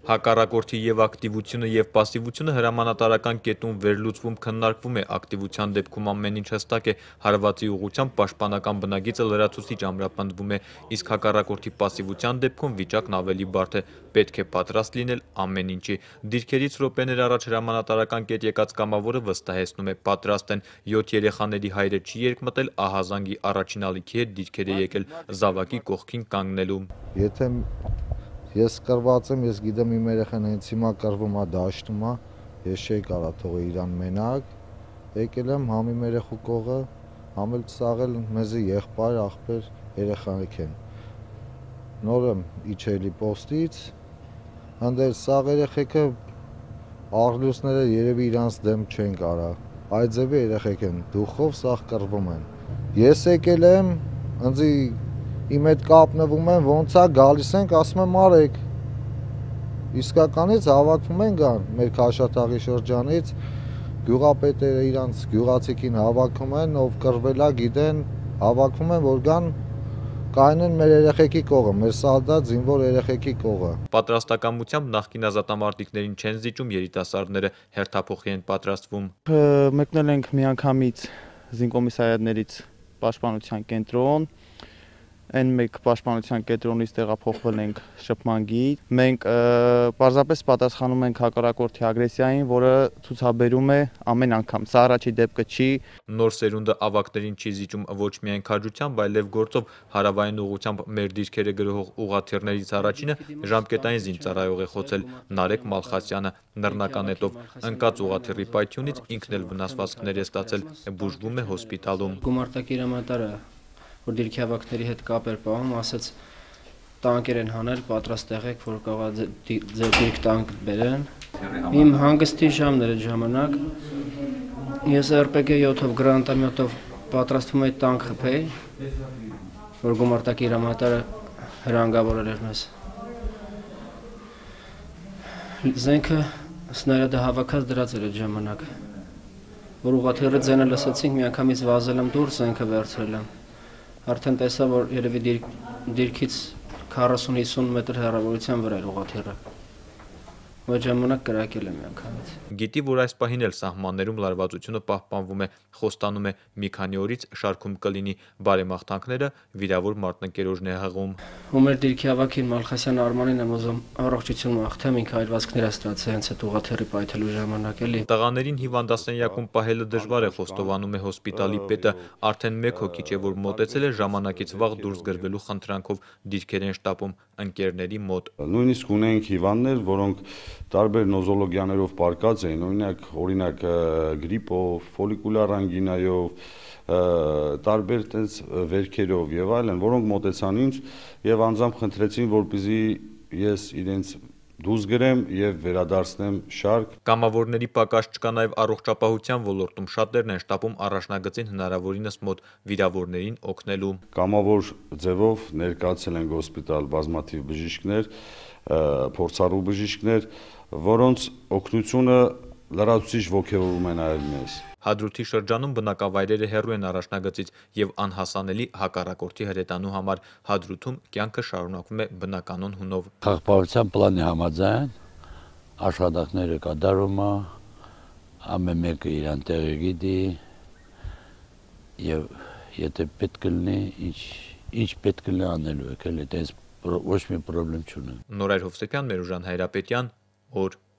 Հակառակորդի եւ ակտիվությունը եւ պասիվությունը հրամանատարական կետում վերլուծվում քննարկվում է, ակտիվության դեպքում ամեն ինչ հստակ է, հարվածի ուղղությամբ պաշտպանական բնագիծը լրացուցիչ ամրապնդվում է, իսկ հակառակորդի պասիվության դեպքում վիճակն ավելի բարդ է, պետք է պատրաստ լինել ամեն ինչի։ Դիրքերից րոպեներ առաջ հրամանատարական կետ եկած կամավորը վստահեցնում է, պատրաստ են, 7 երեխաների հայրը չի երկմտել ահազանգի առաջին ալիքի հետ դիրքեր է եկել զավակի կողքին կանգնելու։ Եթե ես կրված եմ, ես գիտեմ իմ երեխան հենց հիմա կրվում է դաշտում է, ես չէի կարող թողել իրան մենակ, եկել եմ համ իմ երեխու կողը, համ էլ ծաղել մեզի եղբայր, աղբեր, երեխանք են։ Նոր եմ իջելի պոստից, հանդեր սաղ երեխեքը աղլուսները երևի իրանց դեմ չեն կարա, այդ ձևի երեխեք են, դուխով սաղ կրվում են։ Ես եկել եմ, ընձի իմ հետ կապնվում են, ոնց է գալիս ենք, ասում եմ արեք, իսկականից հավաքվում են գան, մեր Քաշաթաղի շրջանից, գյուղապետերը իրանց գյուղացիքին հավաքում են, ով կրվել է գիտեն, հավաքվում են, որ գան կայնեն մեր երեխեքի կողը, մեր սալդատ զինվոր երեխեքի կողը։ Պատրաստակամությամբ նախկին ազատամարտիկներին չեն զիջում երիտասարդները, հերթափոխի են պատրաստվում։ Մեկնել ենք միանգամից զինկոմիսարիատներից պաշտպանության կենտրոն, N1 պաշտպանության կենտրոնից տեղափոխվել ենք շփմանգի։ Մենք պարզապես պատասխանում ենք հակառակորդի ագրեսիային, որը ցուցաբերում է ամեն անգամ։ Սա առաջի դեպքը չի։ Նոր սերունդը ավակներին չի զիջում ոչ միայն քաջությամբ, այլև գործով հարավային ուղղությամբ մեր դիրքերը գրող ուղղաթիռներից առաջինը ժամկետային զինծառայող է խոցել Նարեկ Մալխասյանը նռնական հետով ընկած ուղղաթիռի պայթյունից ինքն էլ վնասվածքներ է ստացել, բուժվում է հոսպիտալում։ Գումարտակի հրամանատարը որ դիրքի ավակների հետ կապ էր պահում, ասաց տանկեր են հանել, պատրաստ եղեք, որ կարող է ձեր դիրք տանկ բերեն։ Իմ հանգստի ժամն էր այդ ժամանակ։ Ես RPG 7-ով գրանատամյոտով պատրաստվում էի տանկ խփեի, որ գումարտակի հրամանատարը հրանգավորել էր մեզ։ Զենքը սնայրադը հավաքած դրած էր այդ ժամանակ, որ ուղղաթիռը ձենը լսեցինք, միանգամից վազել եմ դուրս, զենքը վերցրել եմ։ Արդեն տեսա, որ երևի դիրքից 40-50 մետր հեռավորության վրա էր ուղղաթիռը։ Այդ ժամանակ կրակել եմ միանգամից։ Գիտի, որ այս պահին էլ սահմաններում լարվածությունը պահպանվում է, խոստանում է մի քանի օրից շարքում կլինի բարեմաղթանքները, վիրավոր մարտնընկերոջն է հղում։ Ու մեր դիրքի ավակին Մալխասյան Արմանին եմ ուզում առողջություն մաղթեմ, ինքը այրվածքներ է ստացել հենց այդ ուղղաթիռի պայթելու ժամանակ էլի։ Տղաներին հիվանդասենյակում պահելը դժվար է, խոստովանում է հոսպիտալի պետը, արդեն 1 հոգի չէ, որ մոտեցել է ժամանակից վաղ դուրս գրվելու խնդրանքով դիրքեր են շտապում ընկերների մոտ։ Նույնիսկ ունենք հիվանդներ, որոնք տարբեր նոզոլոգիաներով պարկած էին, օրինակ գրիպով, ֆոլիկուլար անգինայով, տարբեր տես վերքերով եւ այլն, որոնք մոտեցան ինձ եւ անձամբ խնդրեցին, որպեսզի ես իրենց դուրս գրեմ եւ վերադարձնեմ շարք։ Կամավորների պակաս չկա նաեւ առողջապահության ոլորտում, շատերն են շտապում առաջնագծին հնարավորինս մոտ վիրավորներին օգնելու։ Կամավոր ձևով ներկայացել են հոսպիտալ բազմաթիվ բժիշկներ, փորձառու բժիշկներ, որոնց օգնությունը լրացուցիչ ոգևորում է նաեւ մեզ։ Հադրութի շրջանում բնակավայրերը հեռու են առաջնագծից եւ անհասանելի հակառակորդի հրետանու համար Հադրութում կյանքը շարունակվում է բնականոն հունով։ Խաղաղության պլանի համաձայն աշխատանքները կատարում է, ամեն մեկը իրան տեղը գիտի եւ եթե պետք լինի, ինչ պետք լինի անելու եք, էլի, դες ոչ մի խնդրեմ չունեմ։ Նորայր Հովսեփյան, Մերուժան Հայրապետյան, օր